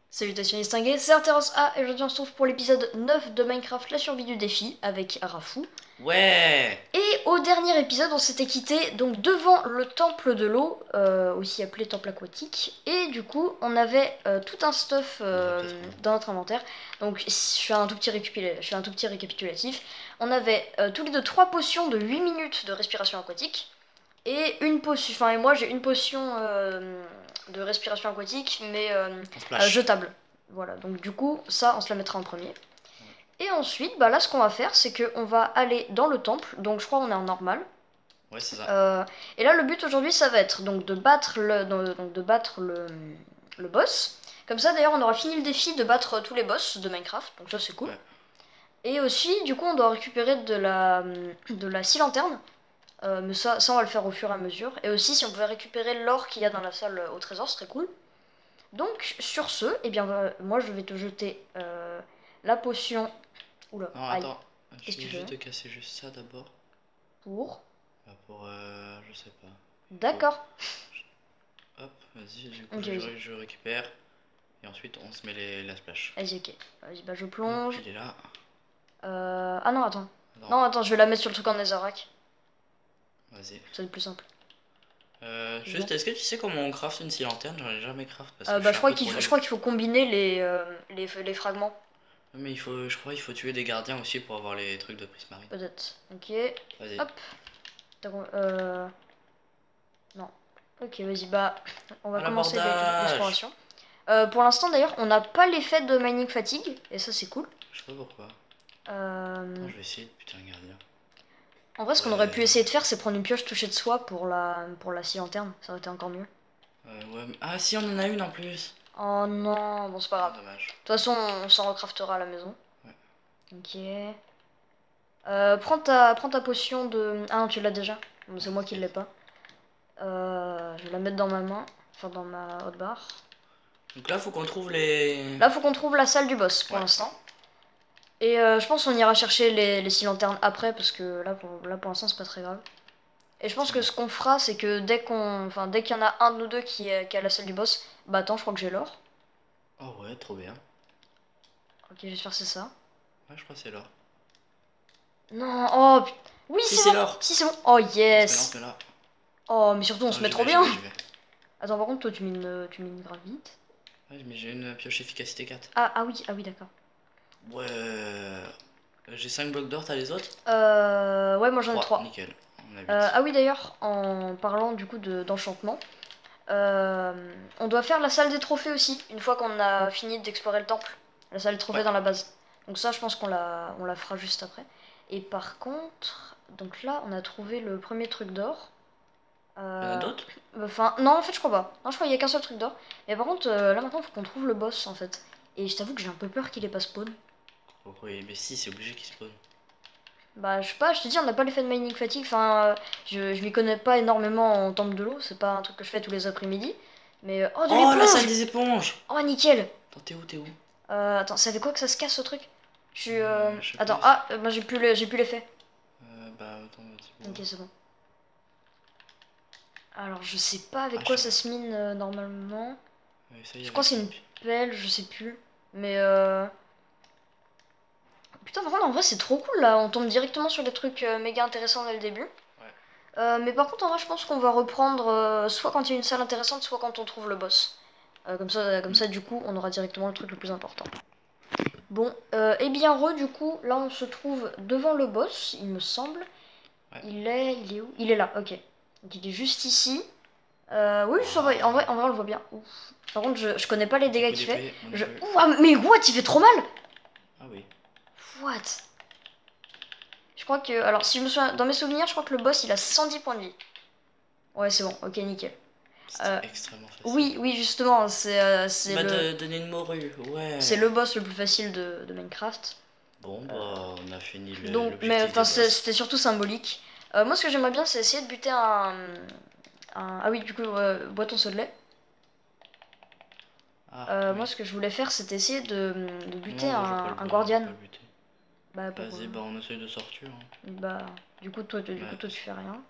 Salutations distinguées, c'est Arteros A et aujourd'hui on se retrouve pour l'épisode 9 de Minecraft, la survie du défi avec Rafou. Ouais. Et au dernier épisode on s'était quitté donc devant le temple de l'eau, aussi appelé temple aquatique. Et du coup on avait tout un stuff dans notre inventaire. Donc je fais un tout petit récapitulatif. On avait tous les deux 3 potions de 8 minutes de respiration aquatique. Et une potion, enfin et moi j'ai une potion de respiration aquatique mais En splash. jetable. Voilà, donc du coup ça on se la mettra en premier. Et ensuite bah là ce qu'on va faire c'est qu'on va aller dans le temple, donc je crois on est en normal. Ouais, c'est ça. Et là le but aujourd'hui ça va être donc de battre le boss. Comme ça d'ailleurs on aura fini le défi de battre tous les boss de Minecraft, donc ça c'est cool. Ouais. Et aussi du coup on doit récupérer de la scie lanterne. Mais ça on va le faire au fur et à mesure. Et aussi si on pouvait récupérer l'or qu'il y a dans la salle au trésor, ce serait cool. Donc sur ce, eh bien moi je vais te jeter la potion. Oula, Non, aïe. attends. Qu'est-ce Je que tu vais fais juste te casser juste ça d'abord. pour Pour, je sais pas. D'accord. Hop, vas-y, du coup, Ok, vas-y. je récupère. Et ensuite, on se met la splash. Vas-y, ok. Vas-y, bah je Hop, plonge. il est là. Ah non, attends. Non, Non, attends, je vais la mettre sur le truc en netherrack. vas-y. Ça va être plus simple. Juste, est-ce que tu sais comment on craft une scie lanterne? J'en ai jamais craft parce que je Bah suis un peu trop je nul. crois qu'il faut combiner les fragments. Mais je crois qu'il faut tuer des gardiens aussi pour avoir les trucs de prismarine. Peut-être. Ok. Vas-y. Hop. Non. Ok, vas-y, bah on va À commencer l'abordage. l'exploration. Pour l'instant d'ailleurs, on n'a pas l'effet de mining fatigue, et ça c'est cool. Je sais pas pourquoi. Euh, Attends, je vais essayer de buter un gardien. En vrai, ce qu'on aurait pu Ouais. essayer de faire, c'est prendre une pioche touchée de soie pour la scie lanterne, ça aurait été encore mieux. Ouais. Ah, si, on en a une en plus. Oh non, bon c'est pas Ah, grave. De dommage. toute façon, on s'en recraftera à la maison. Ouais. Ok. Prends ta potion de... Ah non, tu l'as déjà. Bon, c'est moi qui l'ai pas. Je vais la mettre dans ma main, enfin dans ma hotbar. Donc là, faut qu'on trouve les. Là, faut qu'on trouve la salle du boss pour Ouais. l'instant. Et je pense qu'on ira chercher les six lanternes après parce que là pour l'instant c'est pas très grave. Et je pense que ce qu'on fera c'est que dès qu'il y en a un de nous deux qui a la salle du boss, bah attends je crois que j'ai l'or. Oh ouais, trop bien. Ok j'espère que c'est ça. Ouais, je crois que c'est l'or. Non, oh oui Si, c'est c'est bon, l'or. si c'est bon, oh On se yes. met là. Oh mais surtout on se Attends, met trop bien. j'y vais. Attends par contre toi tu mines grave vite. Ouais, mais j'ai une pioche efficacité 4. Ah oui d'accord. Ouais. J'ai 5 blocs d'or, t'as les autres? Ouais moi j'en ai 3, 3. nickel. On a 8. Ah oui d'ailleurs en parlant du coup d'enchantement. On doit faire la salle des trophées aussi, une fois qu'on a fini d'explorer le temple. La salle des trophées Ouais. dans la base. Donc ça, je pense on la fera juste après. Et par contre, donc là, on a trouvé le premier truc d'or. Il y en a d'autres? Enfin, non, en fait, je crois pas. Non, je crois qu'il y a qu'un seul truc d'or. Mais par contre, là maintenant, il faut qu'on trouve le boss, en fait. Et je t'avoue que j'ai un peu peur qu'il ait pas spawn. Oh, oui, mais si, c'est obligé qu'il spawn. Bah, je sais pas, je te dis, on n'a pas l'effet de mining fatigue. Enfin, je m'y connais pas énormément en temple de l'eau. C'est pas un truc que je fais tous les après-midi. Mais, oh, de Oh, la salle l'éponge! des éponges! Oh, nickel! Attends, t'es où? Attends, ça fait quoi que ça se casse ce truc? Je suis. Je sais Attends, pas. bah j'ai plus l'effet. Bah, attends, vas-y. Ok, c'est bon. Alors, je sais pas avec Ah, quoi je sais ça se mine normalement. pas. Essaye Je crois que avec c'est la une pioche. pelle, je sais plus. Mais putain, par contre, en vrai, c'est trop cool là. On tombe directement sur des trucs méga intéressants dès le début. Ouais. Mais par contre, en vrai, je pense qu'on va reprendre soit quand il y a une salle intéressante, soit quand on trouve le boss. Comme ça, du coup, on aura directement le truc le plus important. Bon, et bien du coup, là on se trouve devant le boss, il me semble. Ouais. Il est où? Il est là, ok. Donc il est juste ici. Oui, ça va, en vrai on le voit bien. Ouf. Par contre, je connais pas les dégâts Coup qu'il fait. d'épée, moi non plus. Ouh, ah, mais what? Il fait trop mal! Ah oui. What? Je crois que... Alors, si je me souviens... Dans mes souvenirs, je crois que le boss, il a 110 points de vie. Ouais, c'est bon, ok, nickel. C'était extrêmement facile. Oui, justement, Bah, de donner une morue, ouais. c'est le boss le plus facile de Minecraft. Bon, bah, on a fini Donc, mais l'objectif enfin, des boss. c'était surtout symbolique. Moi, ce que j'aimerais bien, c'est essayer de buter Ah oui, du coup, bois ton seau de lait. Ah, Moi, oui. ce que je voulais faire, c'était essayer de buter Non, bah, je vais pas un je vais guardian. pas le buter. Bah, pourquoi? Vas-y, bah, on essaye de sortir. Hein. Bah, du coup, Ouais, toi, tu fais rien.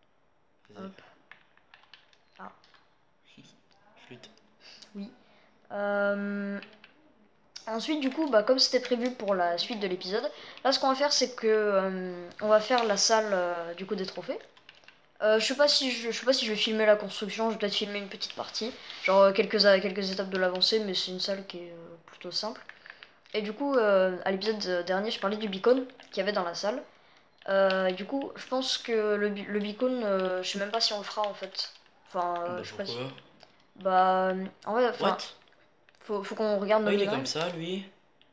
vas-y. Hop. Ah, Flûte. oui. Ensuite, du coup, bah, comme c'était prévu pour la suite de l'épisode, là, ce qu'on va faire, c'est que on va faire la salle du coup des trophées. Je sais pas si je vais filmer la construction, je vais peut-être filmer une petite partie, genre quelques étapes de l'avancée, mais c'est une salle qui est plutôt simple. Et du coup, à l'épisode dernier, je parlais du beacon qu'il y avait dans la salle. Et du coup, je pense que le beacon, je sais même pas si on le fera en fait. Enfin, Bah je sais pas si. pourquoi? Bah, en vrai, enfin, What? faut qu'on regarde nos Ah il est comme images. ça lui.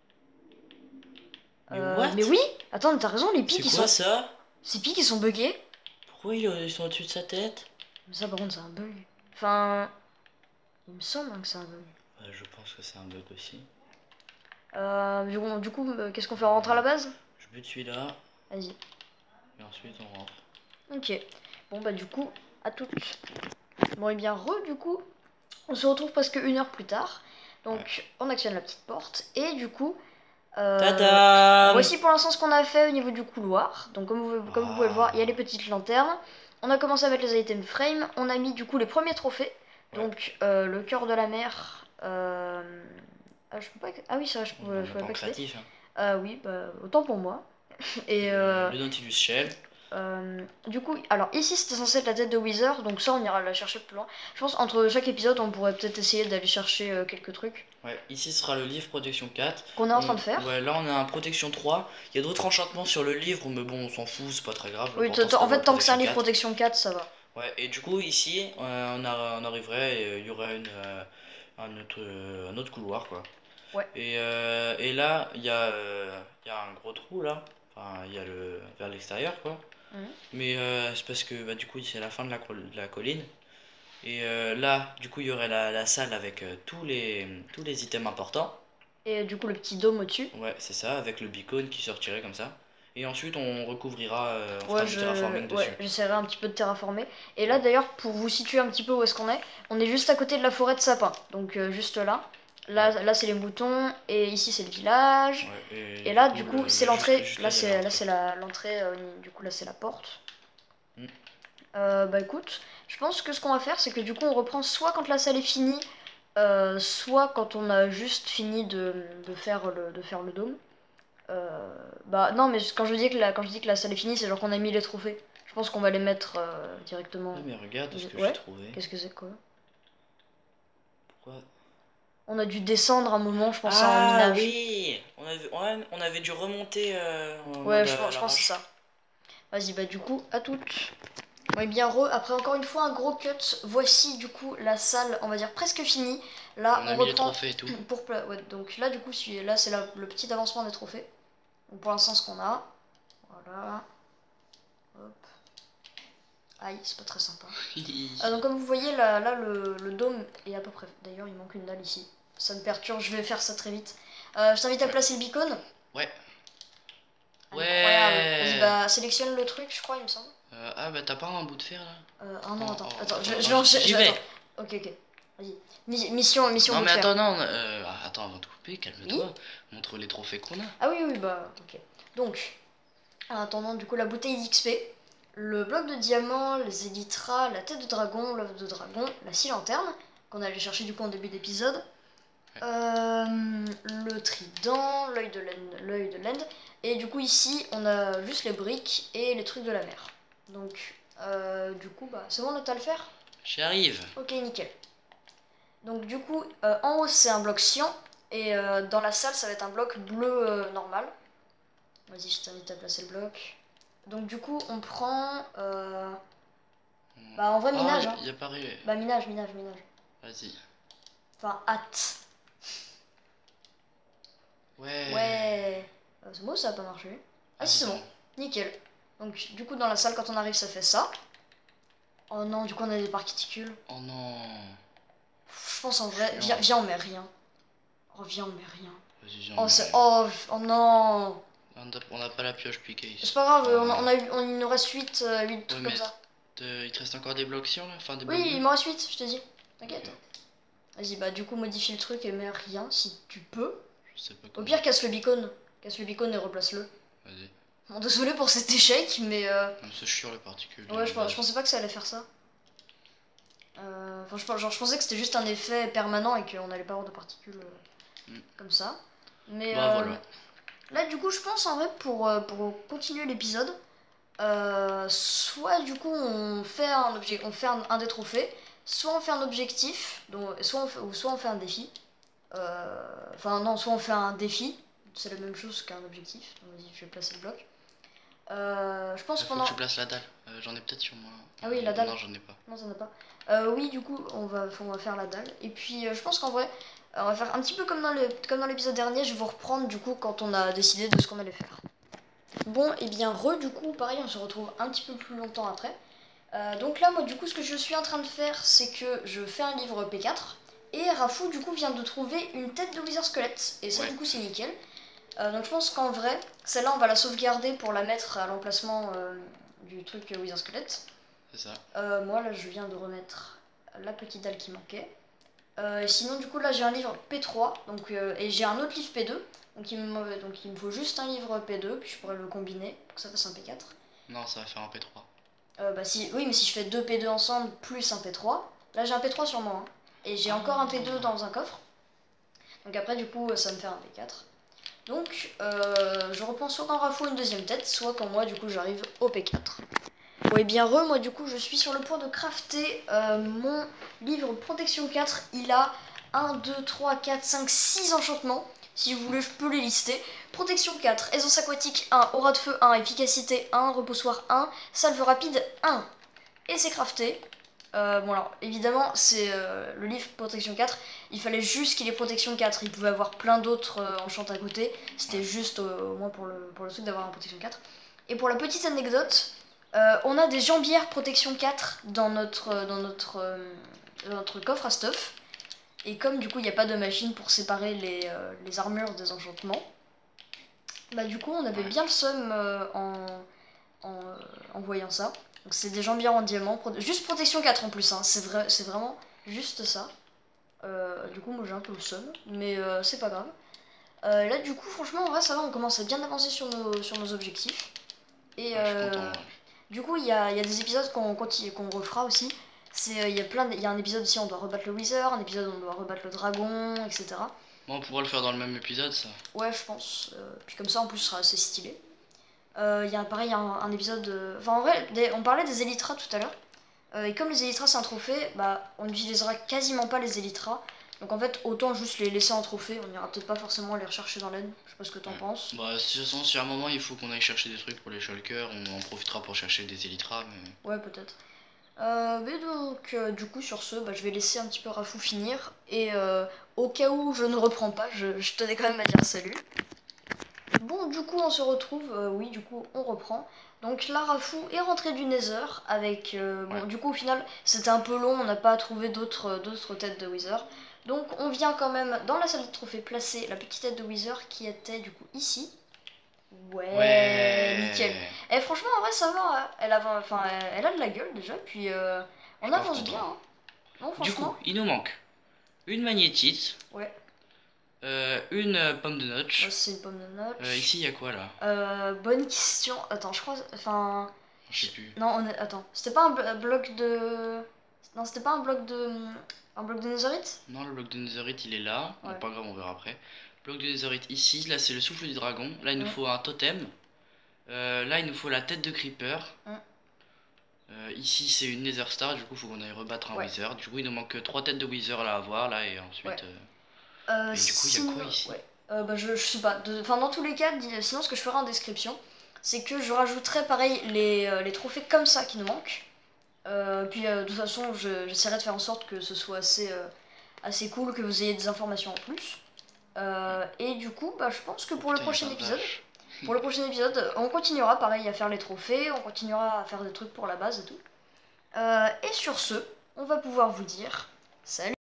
Mais what? Mais oui, attends, t'as raison, les C'est pics ils quoi sont. ça? Ces pics ils sont buggés. Pourquoi ils sont au-dessus de sa tête? Mais ça, par contre, c'est un bug. Enfin, il me semble hein, que c'est un bug. Je pense que c'est un bug aussi. Du coup, qu'est-ce qu'on fait? On rentre à la base? Je bute celui-là Vas-y. et ensuite on rentre. Ok. Bon, bah, du coup, à toutes. Bon, et bien, du coup, on se retrouve presque 1 heure plus tard. Donc, Ouais. on actionne la petite porte. Et du coup, Tadam! voici pour l'instant ce qu'on a fait au niveau du couloir. Donc, comme vous pouvez le voir, il y a les petites lanternes. On a commencé à mettre les items frame. On a mis du coup les premiers trophées. Ouais. Donc, le cœur de la mer. Ah, je peux pas. Ah oui, ça, je On pouvais n'a pas en pas accéder. créatif. Hein. Oui, bah, autant pour moi. Et Le Nautilus Shell. du coup, alors ici c'était censé être la tête de Wither, donc ça on ira la chercher plus loin. Je pense entre chaque épisode on pourrait peut-être essayer d'aller chercher quelques trucs Ouais, ici sera le livre Protection 4. qu'on est en train de faire. Ouais, là on a un Protection 3. Il y a d'autres enchantements sur le livre, mais bon, on s'en fout, c'est pas très grave. Oui, L'important, c'est en fait d'avoir tant que c'est un Protection livre 4. protection 4 ça va. Ouais, et du coup, ici, on arriverait et il y aurait un autre couloir, quoi. Ouais. Et là, il y a un gros trou, là. Enfin, il y a vers l'extérieur, quoi. Mhm. Mais c'est parce que, bah, du coup, c'est la fin de la colline. Et là, du coup, il y aurait la salle avec tous les items importants. Et du coup le petit dôme au-dessus. Ouais, c'est ça, avec le beacon qui sortirait comme ça. Et ensuite, on recouvrira, on fera Ouais, du terraforming dessus. j'essaierai un petit peu de terraformer. Et là d'ailleurs pour vous situer un petit peu où est-ce on est juste à côté de la forêt de sapins. Donc juste là. Là c'est les moutons et ici c'est le village. Ouais, Et là du coup c'est l'entrée. juste Là il y a c'est l'entrée. Du coup là c'est la porte. Mm. Bah écoute, je pense que ce qu'on va faire, c'est que du coup on reprend soit quand la salle est finie, soit quand on a juste fini de faire le dôme. Bah non, mais quand je dis que la salle est finie, c'est genre qu'on a mis les trophées. Je pense qu'on va les mettre directement. Ah, mais regarde ce que Ouais. j'ai trouvé. Qu'est-ce que c'est quoi? Pourquoi? On a dû descendre un moment, je pense, en Ah minage. oui! On avait dû remonter en Ouais, mode je à pense que c'est l'arrache. ça. Vas-y, bah du coup, à toutes. Ouais, bien après encore une fois un gros cut, voici du coup la salle, on va dire presque finie. Là, On on a mis les reprend trophées et tout. ouais, donc là du coup, là c'est le petit avancement des trophées. Donc pour l'instant ce qu'on a. Voilà. Hop. Aïe, c'est pas très sympa. Donc comme vous voyez là le dôme est à peu près. D'ailleurs, il manque une dalle ici. Ça me perturbe, je vais faire ça très vite. Je t'invite à placer le beacon. Ouais. Incroyable. Ouais. Vas-y, bah sélectionne le truc, je crois, il me semble. Ah bah t'as pas un bout de fer là? Ah non, Oh, attends, oh, attends, oh, je oh, vais enchaîner. j'y vais. Attends. Ok. Vas-y. Mission Non bout mais de fer. attends, non, attends avant de couper, calme-toi. Oui. Montre les trophées qu'on a. Ah oui, bah, ok. Donc, en attendant, du coup, la bouteille d'XP, le bloc de diamant, les élytras, la tête de dragon, l'œuf de dragon, la scie lanterne, qu'on allait chercher du coup en début d'épisode, le trident, l'œil de l'end, et du coup ici, on a juste les briques et les trucs de la mer. Donc, du coup, bah, c'est bon, là, t'as le faire? J'y arrive. Ok, nickel. Donc du coup, en haut c'est un bloc cyan et dans la salle ça va être un bloc bleu normal. Vas-y, je t'invite à placer le bloc. Donc du coup on prend... Bah en vrai minage. Ah, y a pas arrivé. Bah minage. Vas-y. Enfin hâte. Ouais. Ouais. C'est bon, ça a pas marché. Ah si c'est bon. Nickel. Donc du coup dans la salle quand on arrive ça fait ça. Oh non, du coup on a des particules. Oh non. Je pense en vrai... Viens on met rien. Reviens on met rien. Vas-y, viens. Oh c'est... Oh non. On n'a pas la pioche piquée ici. C'est pas grave, il nous reste 8 trucs comme ça. Il te reste encore des blocs cyan là? Enfin, des Oui, blocs il m'en reste 8, je te dis. T'inquiète. Ok. Vas-y, bah du coup, modifie le truc et mets rien si tu peux. Je sais pas Au comment. pire, casse le beacon. Casse le beacon et replace-le. Vas-y. Bon, désolé pour cet échec, mais. C'est chiant les particules. Ouais, je pensais pas que ça allait faire ça. Enfin, je pensais que c'était juste un effet permanent et qu'on n'allait pas avoir de particules comme ça. Mais Bah voilà. là, du coup, je pense en vrai pour continuer l'épisode, soit du coup on fait un des trophées, soit on fait un objectif, donc, soit on fait un défi. Enfin non, soit on fait un défi, c'est la même chose qu'un objectif. Donc, vas-y, je vais placer le bloc. Je pense Faut que pendant... tu places la dalle. J'en ai peut-être sur moi. Ah oui, la dalle. Non, j'en ai pas. Non, ça n'a pas. Oui, du coup, on va faire la dalle. Et puis, je pense qu'en vrai, on va faire un petit peu comme dans l'épisode dernier. Je vais vous reprendre, du coup, quand on a décidé de ce qu'on allait faire. Bon, et bien, du coup, pareil, on se retrouve un petit peu plus longtemps après. Donc là, moi, du coup, ce que je suis en train de faire, c'est que je fais un livre P4. Et Rafou, du coup, vient de trouver une tête de Wither Squelette. Et ça, Ouais. du coup, c'est nickel. Donc je pense qu'en vrai, celle-là, on va la sauvegarder pour la mettre à l'emplacement du truc Wither Squelette. C'est ça. Moi là je viens de remettre la petite dalle qui manquait. Sinon du coup là j'ai un livre P3 donc, et j'ai un autre livre P2. Donc il me faut juste un livre P2 puis je pourrais le combiner pour que ça fasse un P4. Non, ça va faire un P3. Oui mais si je fais deux P2 ensemble plus un P3, là j'ai un P3 sur moi. Hein. Et j'ai encore un P2 dans un coffre. Donc après du coup ça me fait un P4. Donc je reprends soit quand Rafou une deuxième tête, soit quand moi du coup j'arrive au P4. Bon et bien moi du coup je suis sur le point de crafter mon livre Protection 4. Il a 1, 2, 3, 4, 5, 6 enchantements. Si vous voulez je peux les lister. Protection 4, aisance aquatique 1, aura de feu 1, efficacité 1, repoussoir 1, salve rapide 1. Et c'est crafté. Bon alors évidemment c'est le livre Protection 4. Il fallait juste qu'il ait Protection 4. Il pouvait avoir plein d'autres enchants à côté. C'était juste au moins pour le truc d'avoir un Protection 4. Et pour la petite anecdote... on a des jambières protection 4 dans notre coffre à stuff. Et comme du coup il n'y a pas de machine pour séparer les armures des enchantements, bah du coup on avait bien le seum en voyant ça. Donc c'est des jambières en diamant, juste protection 4 en plus, hein. C'est vraiment juste ça. Du coup moi j'ai un peu le seum, mais c'est pas grave. Là du coup franchement en vrai ça va, on commence à bien avancer sur nos objectifs. Et Ouais, je suis content. du coup, il y a des épisodes qu'on refera aussi. Il y a un épisode aussi où on doit rebattre le Wither, un épisode où on doit rebattre le dragon, etc. Bon, on pourra le faire dans le même épisode, ça. Ouais, je pense. Puis comme ça, en plus, ce sera assez stylé. Il y a pareil un épisode... Enfin, en vrai, on parlait des Elytras tout à l'heure. Et comme les Elytras, c'est un trophée, bah, on n'utilisera quasiment pas les Elytras. Donc en fait, autant juste les laisser en trophée. On ira peut-être pas forcément les rechercher dans l'aine. Je sais pas ce que t'en penses. Bah, de toute façon, si à un moment il faut qu'on aille chercher des trucs pour les shulkers, on en profitera pour chercher des Elytras, mais... Ouais, peut-être. Mais donc, du coup, sur ce, bah, je vais laisser un petit peu Rafou finir. Et au cas où je ne reprends pas, je tenais quand même à dire salut. Bon, du coup, on se retrouve. Oui, du coup, on reprend. Donc là, Rafou est rentré du Nether avec... Bon, du coup, au final, c'était un peu long. On n'a pas trouvé d'autres têtes de Wither. Donc, on vient quand même, dans la salle de trophée, placer la petite tête de Wither qui était, du coup, ici. Ouais, nickel. Et franchement, en vrai, ça va. Hein. Elle a de la gueule déjà. Puis on avance bien. Hein. Non, Du coup, franchement. il nous manque une magnétite, Ouais. une pomme de notch. Moi, c'est une pomme de notch. Ici, il y a quoi là? Bonne question. Attends, je crois. Enfin. Je sais plus. Non, attends. C'était pas un bloc de. Non, c'était pas un bloc de. Un bloc de netherite? Non, le bloc de netherite il est là. Ouais. Bon, pas grave, on verra après. Bloc de netherite ici, là c'est le souffle du dragon. Là il nous faut un totem. Là il nous faut la tête de creeper. Ici c'est une nether star, du coup faut qu'on aille rebattre un wither. Du coup il nous manque 3 têtes de wither là à avoir là et ensuite. Et du coup il y a quoi ici? Bah, je sais pas. Enfin, dans tous les cas, sinon ce que je ferai en description, c'est que je rajouterai pareil les trophées comme ça qui nous manquent. Puis de toute façon, j'essaierai de faire en sorte que ce soit assez cool, que vous ayez des informations en plus. Et du coup, bah, je pense que pour le prochain épisode, on continuera pareil à faire les trophées, on continuera à faire des trucs pour la base et tout. Et sur ce, on va pouvoir vous dire salut!